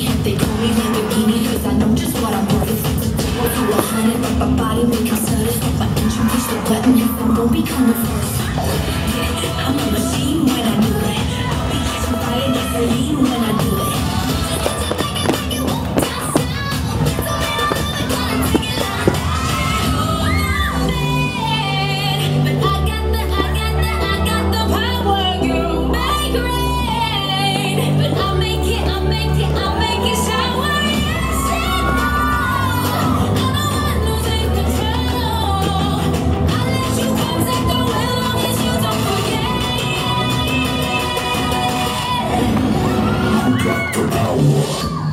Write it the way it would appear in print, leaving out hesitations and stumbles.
They call me Lamborghini cause I know just what I'm worth. Go to 100, but my body make them sudden. My engine push the button if I'm gon' be coming first. Yeah, I'm a machine when I do it. I'll be catching fire, gasoline when I do it. Got the power.